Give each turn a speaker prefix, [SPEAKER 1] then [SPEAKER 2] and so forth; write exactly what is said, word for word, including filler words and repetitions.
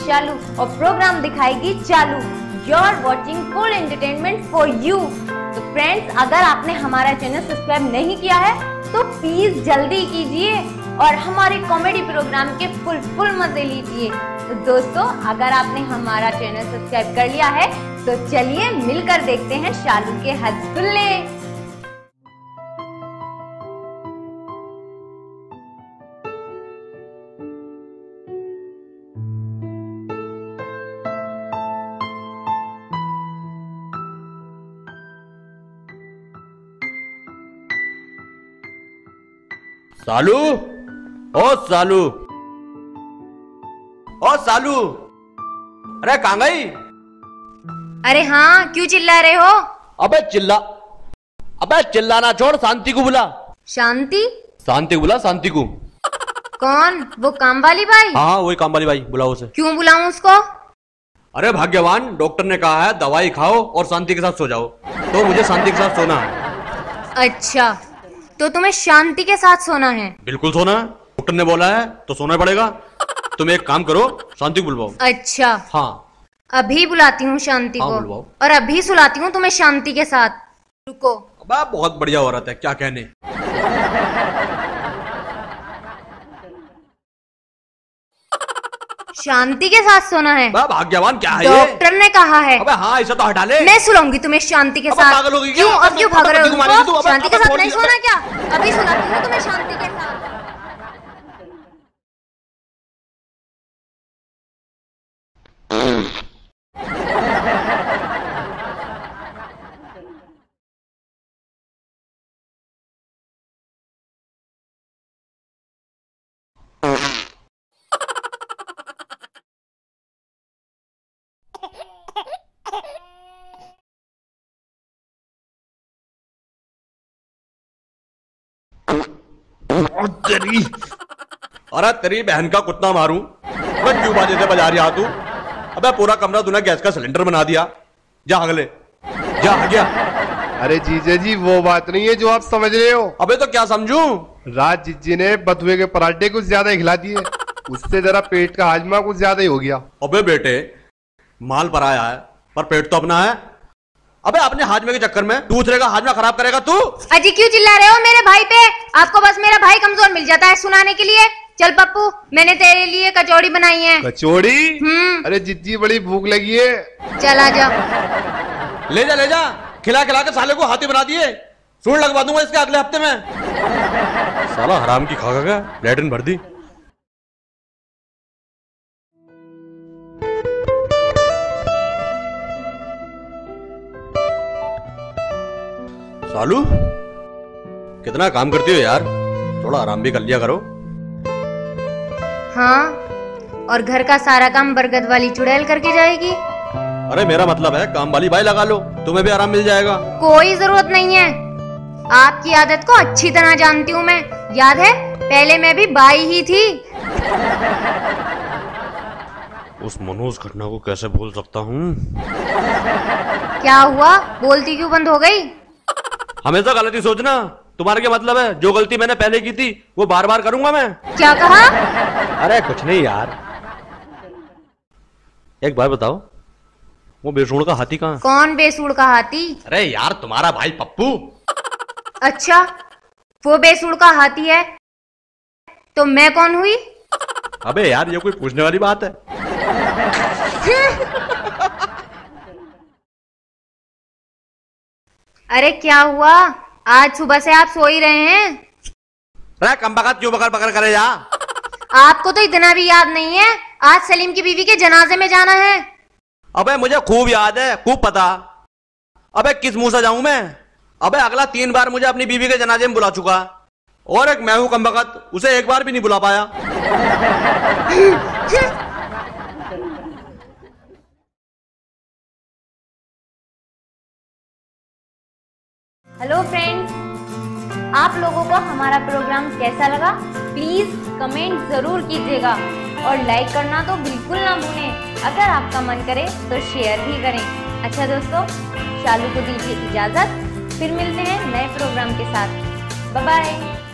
[SPEAKER 1] शालू और प्रोग्राम दिखाएगी चालू। You're watching cool entertainment for you। तो फ्रेंड्स, अगर आपने हमारा चैनल सब्सक्राइब नहीं किया है तो प्लीज जल्दी कीजिए और हमारे कॉमेडी प्रोग्राम के फुल फुल मजे लीजिए। तो दोस्तों, अगर आपने हमारा चैनल सब्सक्राइब कर लिया है तो चलिए मिलकर देखते हैं शालू के हथगुल्ले।
[SPEAKER 2] सालू, ओ सालू, ओ सालू, अरे कहाँ गई?
[SPEAKER 1] अरे हाँ, क्यों चिल्ला रहे हो?
[SPEAKER 2] अबे चिल्ला, अबे चिल्लाना छोड़, शांति को बुला।
[SPEAKER 1] शांति?
[SPEAKER 2] शांति को बुला, शांति को।
[SPEAKER 1] कौन? वो काम वाली बाई?
[SPEAKER 2] हाँ वही काम वाली बाई, बुलाओ उसे।
[SPEAKER 1] क्यों बुलाऊं उसको?
[SPEAKER 2] अरे भाग्यवान, डॉक्टर ने कहा है दवाई खाओ और शांति के साथ सो जाओ, तो मुझे शांति के साथ सोना है।
[SPEAKER 1] अच्छा, तो तुम्हें शांति के साथ सोना है?
[SPEAKER 2] बिल्कुल सोना है, डॉक्टर ने बोला है तो सोना पड़ेगा। तुम एक काम करो, शांति को बुलवाओ।
[SPEAKER 1] अच्छा
[SPEAKER 2] हाँ,
[SPEAKER 1] अभी बुलाती हूँ शांति
[SPEAKER 2] हाँ,
[SPEAKER 1] को
[SPEAKER 2] बुलवाओ।
[SPEAKER 1] और अभी सुलाती हूँ तुम्हें शांति के साथ। रुको।
[SPEAKER 2] अबे बहुत बढ़िया औरत है, क्या कहने।
[SPEAKER 1] शांति के साथ सोना है?
[SPEAKER 2] भाग्यवान क्या है ये?
[SPEAKER 1] डॉक्टर ने कहा है।
[SPEAKER 2] अबे हाँ, ऐसा तो हटा ले।
[SPEAKER 1] मैं सुलाऊंगी तुम्हें शांति के साथ।
[SPEAKER 2] पागल हो गई क्या?
[SPEAKER 1] क्यों अब क्यों भाग रहे हो? शांति के साथ नहीं सोना क्या? अभी सुलाती हूँ तुम्हें शांति के साथ।
[SPEAKER 2] तेरी, अरे तेरी बहन का कुत्ता मारूं? मैं क्यों बाजे से बजा रही तू? अबे पूरा कमरा तूने गैस का सिलेंडर बना दिया। जा अगले, जा आ गया।
[SPEAKER 3] अरे जीजा जी, वो बात नहीं है जो आप समझ रहे हो।
[SPEAKER 2] अबे तो क्या समझूं?
[SPEAKER 3] रात जीजी ने बथुए के पराठे कुछ ज्यादा खिला दिए, उससे जरा पेट का हाजमा कुछ ज्यादा ही हो गया।
[SPEAKER 2] अबे बेटे, माल पर आया है पर पेट तो अपना है। अबे अपने हाजमे के चक्कर में दूसरे का हाजमा खराब करेगा तू?
[SPEAKER 1] अजी क्यों चिल्ला रहे हो मेरे भाई पे? आपको बस मेरा भाई कमजोर मिल जाता है सुनाने के लिए। चल पप्पू, मैंने तेरे लिए कचौड़ी बनाई है।
[SPEAKER 3] कचौड़ी?
[SPEAKER 1] हम्म।
[SPEAKER 3] अरे जीजी बड़ी भूख लगी है।
[SPEAKER 1] चल आ जा।
[SPEAKER 2] ले जा ले जा, खिला खिला के साले को हाथी बना दिए। सूंड लगवा दूंगा इसके अगले हफ्ते में। साला हराम की खा खा लैट्रिन भर दी। सालू, कितना काम करती हो यार, थोड़ा आराम भी कर लिया करो।
[SPEAKER 1] हाँ, और घर का सारा काम बरगद वाली चुड़ैल करके जाएगी।
[SPEAKER 2] अरे मेरा मतलब है काम वाली बाई लगा लो, तुम्हें भी आराम मिल जाएगा।
[SPEAKER 1] कोई जरूरत नहीं है, आपकी आदत को अच्छी तरह जानती हूँ मैं। याद है, पहले मैं भी बाई ही थी।
[SPEAKER 2] उस मनोज घटना को कैसे भूल सकता हूँ?
[SPEAKER 1] क्या हुआ, बोलती क्यों बंद हो गई?
[SPEAKER 2] हमेशा गलती सोचना, तुम्हारा क्या मतलब है? जो गलती मैंने पहले की थी वो बार बार करूंगा मैं।
[SPEAKER 1] क्या कहा?
[SPEAKER 2] अरे कुछ नहीं यार। एक बात बताओ, वो बेसूड़ का हाथी कहाँ?
[SPEAKER 1] कौन बेसूड़ का हाथी?
[SPEAKER 2] अरे यार तुम्हारा भाई पप्पू।
[SPEAKER 1] अच्छा, वो बेसूड़ का हाथी है तो मैं कौन हुई?
[SPEAKER 2] अबे यार, ये कोई पूछने वाली बात है?
[SPEAKER 1] अरे क्या हुआ, आज सुबह से आप सो ही रहे हैं?
[SPEAKER 2] अरे कम बकत क्यों बकर बकर करे जा?
[SPEAKER 1] आपको तो इतना भी याद नहीं है, आज सलीम की बीवी के जनाजे में जाना है।
[SPEAKER 2] अबे मुझे खूब याद है, खूब पता। अबे किस मुंह से जाऊं मैं? अबे अगला तीन बार मुझे अपनी बीवी के जनाजे में बुला चुका, और एक मैं हूं कम बकत, उसे एक बार भी नहीं बुला पाया।
[SPEAKER 1] हेलो फ्रेंड्स, आप लोगों को हमारा प्रोग्राम कैसा लगा प्लीज कमेंट जरूर कीजिएगा और लाइक करना तो बिल्कुल ना भूलें। अगर आपका मन करे तो शेयर भी करें। अच्छा दोस्तों, शालू को दीजिए इजाजत, फिर मिलते हैं नए प्रोग्राम के साथ। Bye bye.